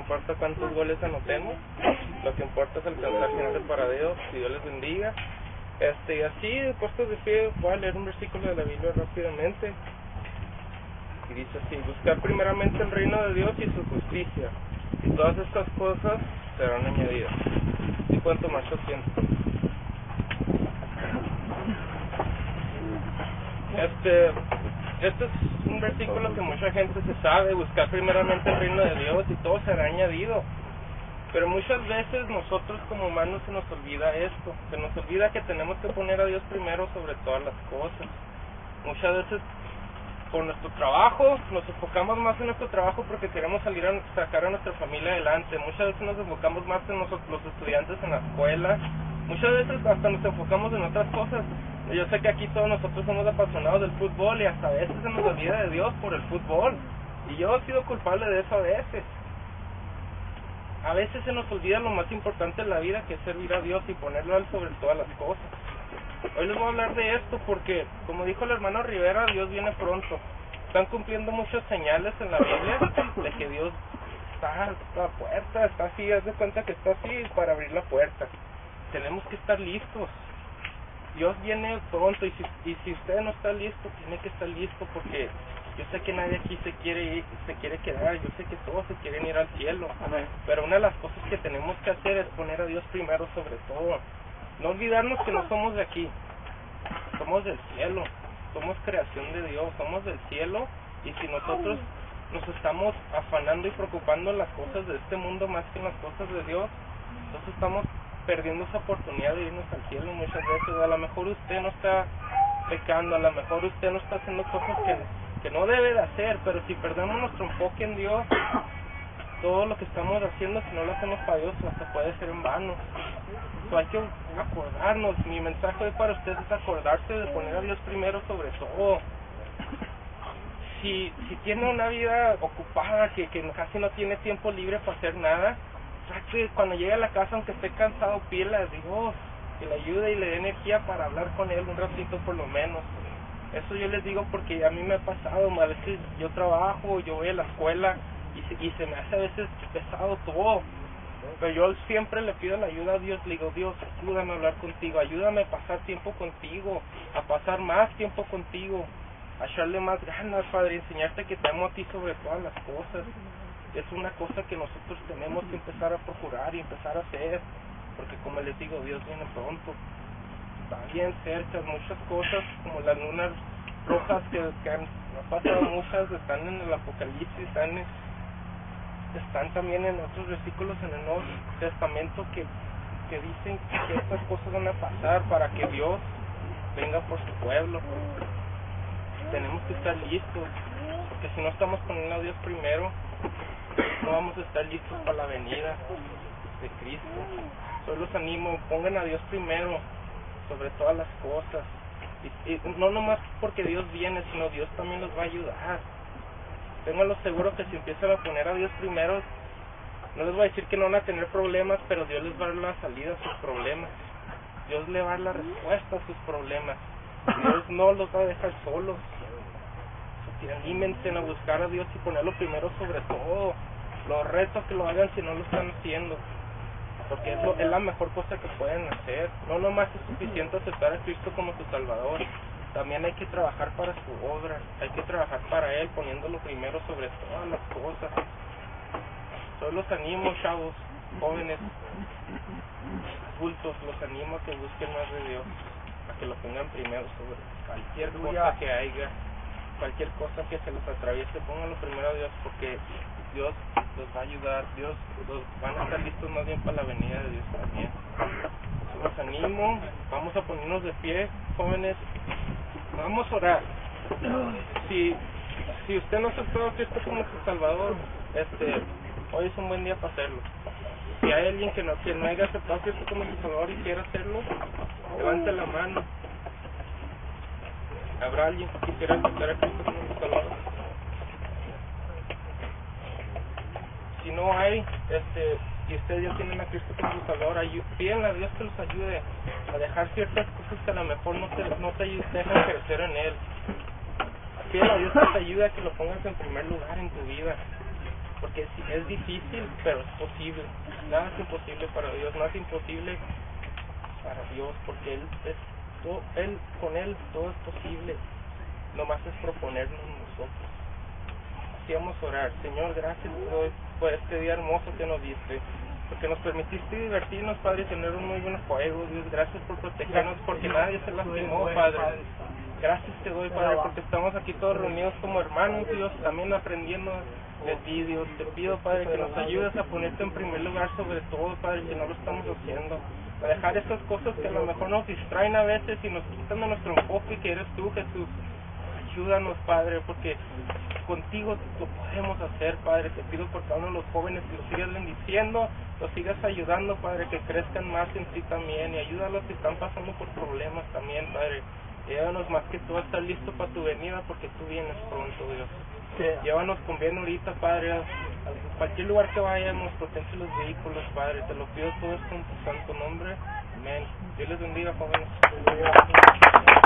importa cuántos goles anotemos, lo que importa es alcanzar gente para Dios. Que Dios les bendiga. Y así, puestos de pie, voy a leer un versículo de la Biblia rápidamente. Y dice así: buscar primeramente el reino de Dios y su justicia, y todas estas cosas serán añadidas. ¿Sí pueden tomar su asiento? Este es un versículo que mucha gente se sabe: buscar primeramente el reino de Dios y todo será añadido. Pero muchas veces nosotros como humanos se nos olvida esto, se nos olvida que tenemos que poner a Dios primero sobre todas las cosas. Muchas veces por nuestro trabajo nos enfocamos más en nuestro trabajo porque queremos salir a sacar a nuestra familia adelante. Muchas veces nos enfocamos más en nosotros, los estudiantes en la escuela. Muchas veces hasta nos enfocamos en otras cosas. Yo sé que aquí todos nosotros somos apasionados del fútbol y hasta a veces se nos olvida de Dios por el fútbol. Y yo he sido culpable de eso a veces. A veces se nos olvida lo más importante en la vida, que es servir a Dios y ponerlo a Él sobre todas las cosas. Hoy les voy a hablar de esto porque, como dijo el hermano Rivera, Dios viene pronto. Están cumpliendo muchas señales en la Biblia de que Dios está a la puerta, está así, haz de cuenta que está así para abrir la puerta. Tenemos que estar listos. Dios viene pronto y si usted no está listo, tiene que estar listo, porque yo sé que nadie aquí se quiere quedar, yo sé que todos se quieren ir al cielo. Amén. Pero una de las cosas que tenemos que hacer es poner a Dios primero sobre todo. No olvidarnos que no somos de aquí, somos del cielo, somos creación de Dios, somos del cielo, y si nosotros nos estamos afanando y preocupando en las cosas de este mundo más que en las cosas de Dios, entonces estamos perdiendo esa oportunidad de irnos al cielo muchas veces. A lo mejor usted no está pecando, a lo mejor usted no está haciendo cosas que no debe de hacer, pero si perdemos nuestro enfoque en Dios, todo lo que estamos haciendo, si no lo hacemos para Dios, hasta puede ser en vano. Hay que acordarnos. Mi mensaje hoy para ustedes es acordarse de poner a Dios primero sobre todo. Si tiene una vida ocupada, que casi no tiene tiempo libre para hacer nada, que cuando llegue a la casa, aunque esté cansado, pídele a Dios que le ayude y le dé energía para hablar con Él un ratito por lo menos. Eso yo les digo porque a mí me ha pasado. A veces yo trabajo, yo voy a la escuela y se me hace a veces pesado todo. Pero yo siempre le pido la ayuda a Dios. Le digo: Dios, ayúdame a hablar contigo, ayúdame a pasar tiempo contigo, a pasar más tiempo contigo, a echarle más ganas, Padre, enseñarte que te amo a ti sobre todas las cosas. Es una cosa que nosotros tenemos que empezar a procurar y empezar a hacer, porque como les digo, Dios viene pronto. Está bien cerca, muchas cosas como las lunas rojas que han pasado, muchas están en el Apocalipsis, están también en otros versículos en el Nuevo Testamento que dicen que estas cosas van a pasar para que Dios venga por su pueblo. Tenemos que estar listos, porque si no estamos poniendo a Dios primero, no vamos a estar listos para la venida de Cristo. Solo los animo, pongan a Dios primero sobre todas las cosas, y no nomás porque Dios viene, sino Dios también los va a ayudar. Ténganlo seguro que si empiezan a poner a Dios primero, no les voy a decir que no van a tener problemas, pero Dios les va a dar la salida a sus problemas. Dios le va a dar la respuesta a sus problemas. Dios no los va a dejar solos. Anímense a buscar a Dios y ponerlo primero sobre todo. Los retos que lo hagan si no lo están haciendo, porque es la mejor cosa que pueden hacer. No nomás es suficiente aceptar a Cristo como tu Salvador, también hay que trabajar para su obra, hay que trabajar para Él, poniéndolo primero sobre todas las cosas. Yo los animo, chavos, jóvenes, adultos, los animo a que busquen más de Dios, a que lo pongan primero sobre cualquier cosa que haya, cualquier cosa que se les atraviese, pónganlo primero a Dios, porque Dios los va a ayudar, Dios los van a estar listos más bien para la venida de Dios también. Los animo, vamos a ponernos de pie, jóvenes, vamos a orar. Si usted no aceptó a Cristo como su Salvador, hoy es un buen día para hacerlo. Si hay alguien que no haya aceptado a Cristo como su Salvador y quiera hacerlo, levante la mano. ¿Habrá alguien que quisiera aceptar a Cristo como su Salvador? Si no hay, y ustedes ya tienen a Cristo como su Salvador, pídenle a Dios que los ayude a dejar ciertas cosas que a lo mejor no te dejan crecer en Él. Pídenle a Dios que te ayude a que lo pongas en primer lugar en tu vida. porque sí, es difícil, pero es posible. Nada es imposible para Dios, nada es imposible para Dios, porque con Él todo es posible. Nomás es proponernos nosotros. Así vamos a orar. Señor, gracias por este día hermoso que nos diste, porque nos permitiste divertirnos, Padre, tener un muy buen juego. Dios, gracias por protegernos, porque nadie se lastimó, Padre. Gracias te doy, Padre, porque estamos aquí todos reunidos como hermanos, Dios, también aprendiendo de ti, Dios. Te pido, Padre, que nos ayudes a ponerte en primer lugar sobre todo, Padre, que no lo estamos haciendo. A dejar esas cosas que a lo mejor nos distraen a veces y nos quitan de nuestro enfoque, que eres tú, Jesús. Ayúdanos, Padre, porque contigo lo podemos hacer, Padre. Te pido por cada uno de los jóvenes que los sigas bendiciendo, los sigas ayudando, Padre, que crezcan más en ti también, y ayuda a los que están pasando por problemas también, Padre. Llévanos más que tú a estar listo para tu venida, porque tú vienes pronto, Dios. Llévanos con bien ahorita, Padre, a cualquier lugar que vayamos, protege los vehículos, Padre. Te lo pido todo esto en tu santo nombre. Amén. Dios les bendiga, jóvenes.